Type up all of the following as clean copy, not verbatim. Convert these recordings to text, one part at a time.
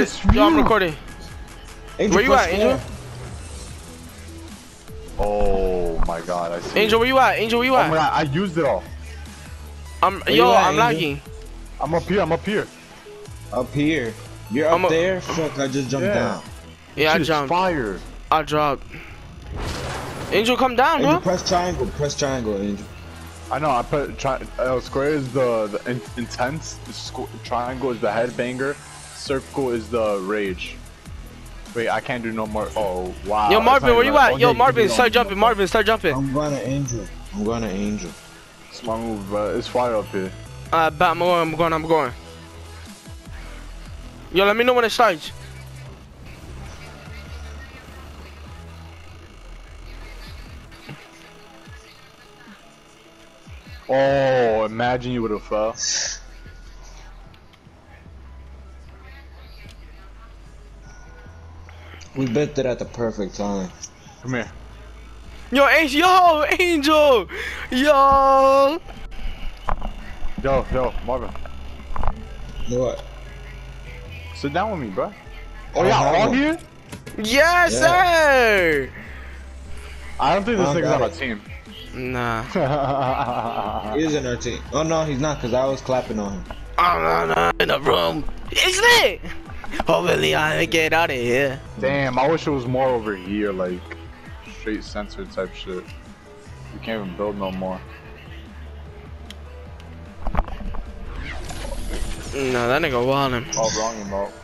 this. Yo, I'm recording. Angel, where you at, Angel? Oh my god, I see. Angel, where you at? Angel, where you at? Oh my god, I used it all. I'm lagging. I'm up here, I'm up here. Up here. You're up there? Fuck, I just jumped down. Yeah, I jumped. Fire. I dropped. Angel, come down, Angel, bro. press triangle, Angel. I know, I put square is the intense, triangle is the headbanger, circle is the rage. Wait, I can't do no more. Oh, wow. Yo, Marvin, where you at? Yo, Marvin, start jumping. Marvin, start jumping. I'm going to Angel. It's my move, bro. It's fire up here. Bet, I'm going. Yo, let me know when it starts. Oh, imagine you would have fell. We bit it at the perfect time. Come here. Yo, Angel! Yo! Yo, Marvin. What? Sit down with me, bro. Oh, yeah, all here? Yes, sir! I don't think this nigga's on our team. Nah. He is in our team. Oh, no, he's not, because I was clapping on him. I'm in the room. It's lit! Hopefully I get out of here. Damn, I wish it was more over here, like straight sensor type shit. You can't even build no more. No, that nigga wildin'. Oh, wrong emote.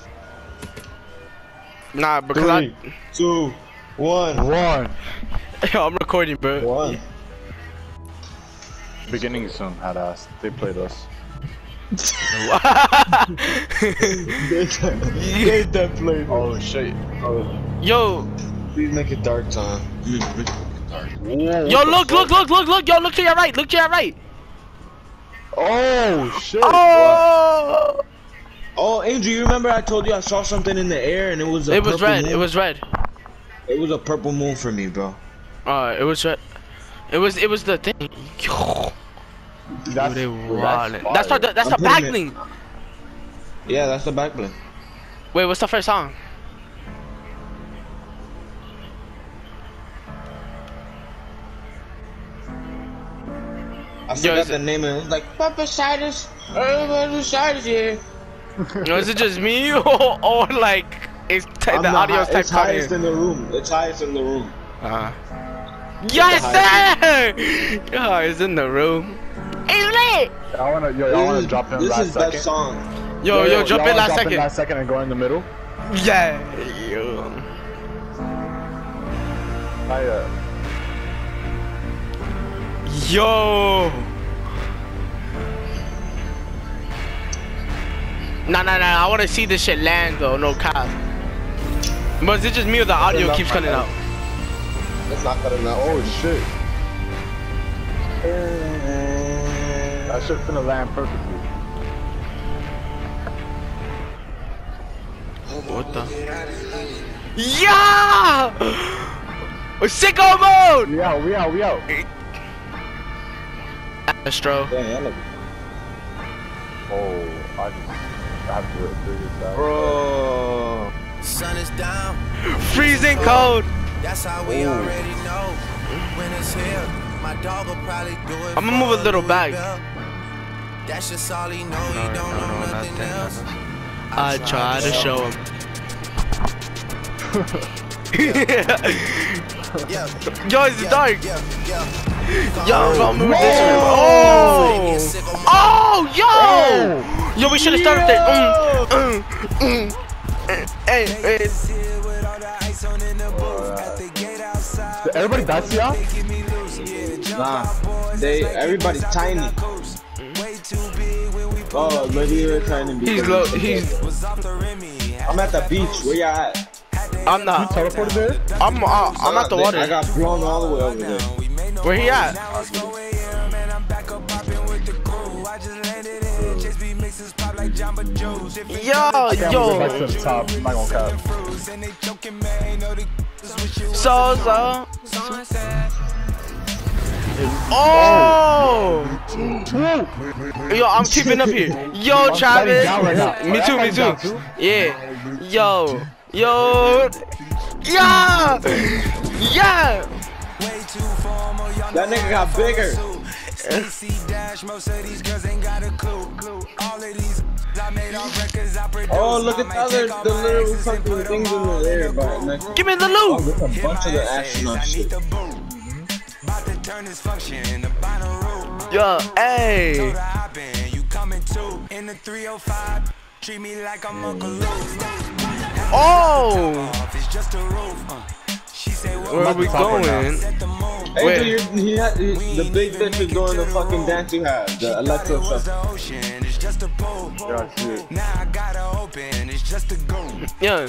Nah, because 3, 2, 1. Yo, I'm recording, bro. 1. Beginning soon, had ass. They played us. Get that play. Oh shit. Yo. Please make it dark time. Whoa, yo, look. Yo, look to your right. Look to your right. Oh shit. Oh. Oh, Angel, you remember I told you I saw something in the air and it was a It was red. moon? It was red. It was a purple moon for me, bro. It was red. It was the thing. That's the back bling. Yeah, that's the back bling. Wait, what's the first song? I forgot the name of it. It was like Papa Sidus. Everybody Sidus here. No, is it just me or like it's the audio's type? It's highest in the room. It's highest in the room. Yes, sir. Oh, it's in the room. It's lit. I wanna drop in last second. This is that song. Yo, jump in last second. Last second and go in the middle. Yeah. Yo. Yo. Nah. I wanna see this shit land though. No cap. But is it just me or the audio keeps cutting out? It's not cutting out. Oh shit. That shit finna land perfectly. What the? Yeah! Sicko mode! We out. Astro. Damn, Oh, I have to figure this out. bro. Sun is down. Freezing cold. That's how we already know. When it's here, my dog will probably do it. I'm gonna move a little back. That's just all he know. He don't know nothing else. I try to show him. Yo, it's dark. Yo, bro, move this way. Oh, yo, we should have started there. Hey. Everybody dies here? Nah, everybody's tiny. Oh, maybe you're trying to be. He's low. I'm at the beach. Where you at? I'm not. You teleported there? I'm at the water. I got blown all the way over there. Where he at? Yo. Back to the top. I'm not gonna cap. So. Oh! Yo, I'm keeping up here. Yo, Travis. Me too, me too. Yeah. Yo. Yo. Yeah. Yeah. That nigga got bigger. Oh, look at the little fucking things in the air, but give me the loot. Oh, there's a bunch of the astronaut shit. Yo, hey. Oh. Where are we going? Hey, dude, the big bitch is doing the fucking dance you have, the electro stuff. Yeah.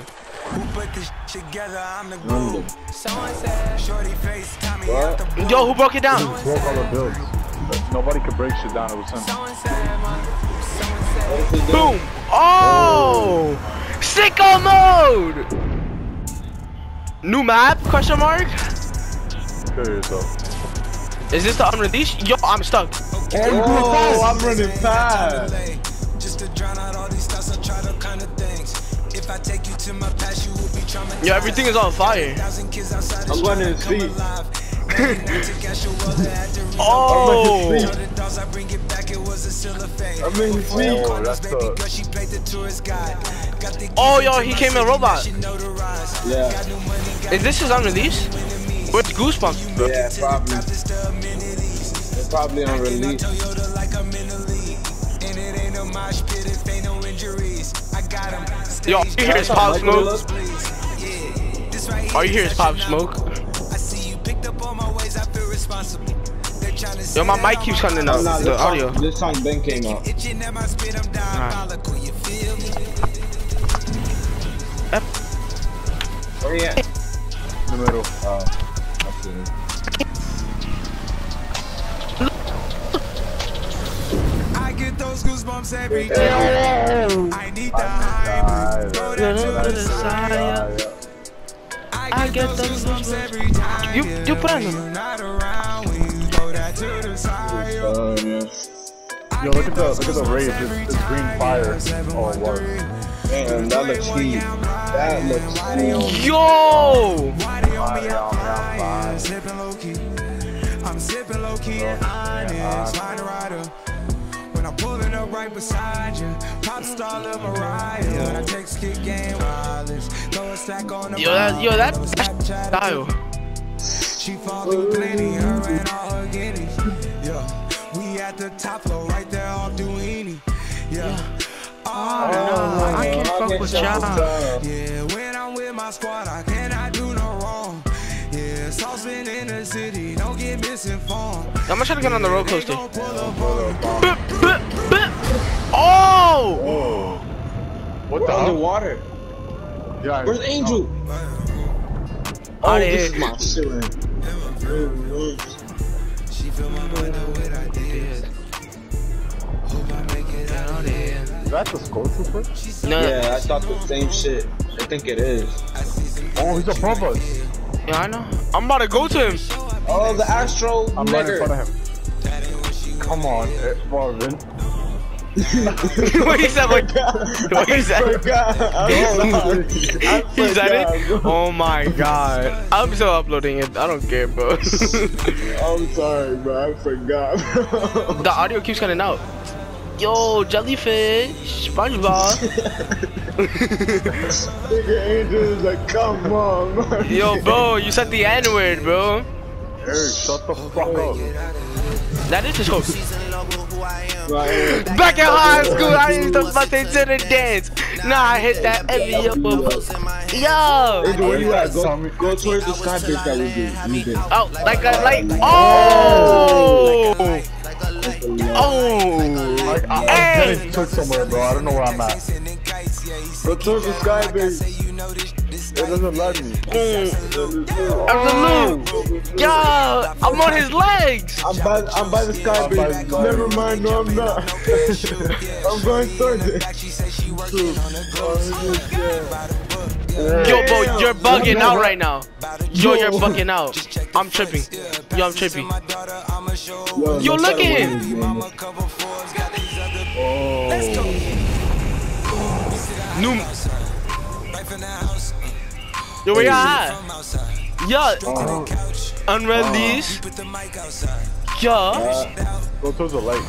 Yo, who broke it down? Broke all the builds. Nobody could break shit down. It was him. Boom! Oh! Sicko mode! New map? Question mark? Kill yourself. Is this the unreleased? Yo, I'm stuck. Oh, I'm running fast. Yo, everything is on fire. I'm going to his feet. Oh! I'm in his feet. Oh, that's the... Oh, yo, he came in robot. Yeah. Is this his unreleased? Where's Goosebumps? Yeah, probably. They're probably on release. Yo, you hear his Pop Smoke? All you hear is Pop Smoke. Yo, my mic keeps coming out, Nah, the audio. This song Ben came out. Where you at? In the middle. Oh, I see him. I get those goosebumps every day. I need the hype. Go down to the side. I get those goosebumps every time. You put on them. Yo, look at the rage. It's green fire. Oh, what? Man, that looks heat. That looks heat. Yo! I'm sipping low key and honest. Find a rider. When I'm pulling up right beside you. Pop star Lil Mariah. I text kick game wireless. Throw a stack on the That's style. She fall through plenty, her and all her guineas. Yeah, we at the top floor right there off Duini. Yeah. Oh, no, I can't fuck with y'all. Yeah, when I'm with my squad, I cannot do no wrong. Yeah, saucepan in the city, don't get misinformed. I'm gonna try to get on the roller coaster. Oh! What the hell? Underwater. Yeah, Where's Angel? Oh, this is my shit. She feel my mind the way I did. Hope I make it out of here. Is that the Skull Trooper? No. Yeah, I thought the same shit. I think it is. Oh, he's above us. Yeah, I know. I'm about to go to him. Oh, the Astro I'm right in nigger. front of him. Come on, Marvin. What he said? Like, what he said? He said it? Oh my god. I'm still uploading it. I don't care, bro. I'm sorry, bro. I forgot, bro. The audio keeps cutting out. Yo, jellyfish, SpongeBob. Nigga Angel is like, come on, man. Yo, bro, you said the N-word, bro. Eric, shut the fuck up. That is just hope. Back in high school, I used to fucking sit and dance. Nah, I hit that every year. Yo! Angel, where you at? Go towards the sky bitch that we did. Oh, oh! Oh! I'm getting took somewhere, bro. I don't know where I'm at. Go towards the sky bitch. It doesn't let me. Absolute! Yo! I'm on his legs! I'm by the sky bitch. Never mind, no I'm not. I'm going towards it. Yo, bro, you're bugging out right now. Yo, you're bugging out. I'm tripping. Yo, I'm tripping. Yo, look at him. New. Yo, where y'all at? Yeah. Unreleased. Yeah. Go towards the lake.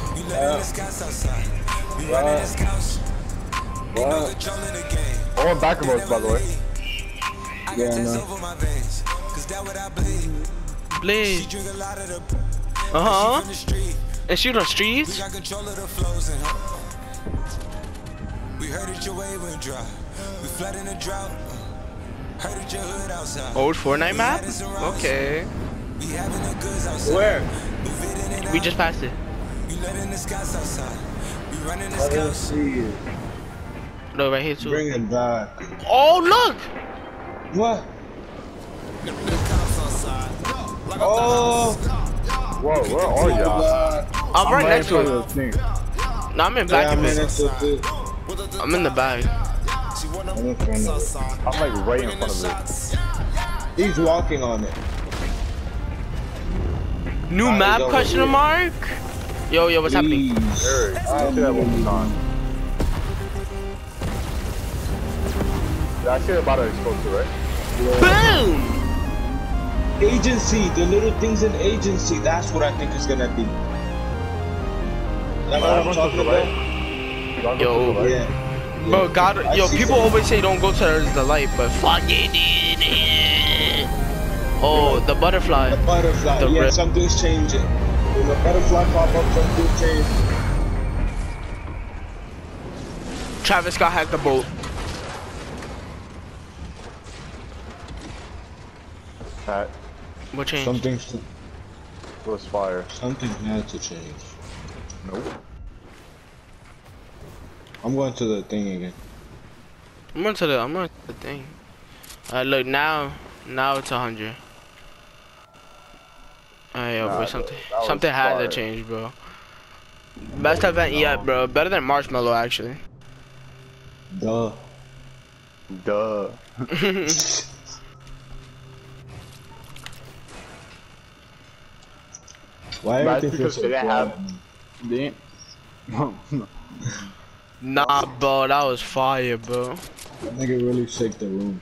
All in back of us, by the way. Yeah, I know. Bleed. Uh-huh. And shoot on streets? We heard it your way went dry. We flood in a drought. Heard it your hood outside. Old Fortnite map? Okay. We having the goods outside. Where? We just passed it. We letting the skies outside. We running the I don't skies. see it. No, right here too. Bring it back. Oh, look! What? Oh! Whoa, where are y'all? I'm right next to it. the thing. No, I'm in Yeah, back I'm of in it. next to it. I'm in the bag. I'm in front of it. I'm like right in front of it. He's walking on it. New Alright, map, go question over mark? Yo, what's happening? Please. I see that one more time. Yeah, I see it about to explode too, right? Boom! Agency, the little things in agency, that's what I think is gonna be. Like what I'm talking about? Yo. Yeah. Bro, God, I yo, see people something. always say don't go to the light, but fuck it. Oh, the butterfly. The butterfly, The yeah, red- something's changing. When the butterfly pop up, something's changing. Travis Scott hacked the boat. That What changed? was fire. Something had to change. Nope. I'm going to the thing again. I'm on to the thing. Look, now it's 100. Yo, Nah, bro, that was something had to fire. change, bro. Best event yet, bro. Better than Marshmallow, actually. Duh. Duh. Why That's everything feels because so they didn't quiet? have. They ain't. Nah, bro, that was fire, bro. That nigga really shake the room.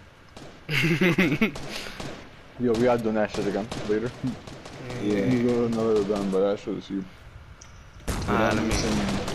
Yo, we gotta do that shit again later. Yeah. You go another event, but that shit is huge. Let me. Send me-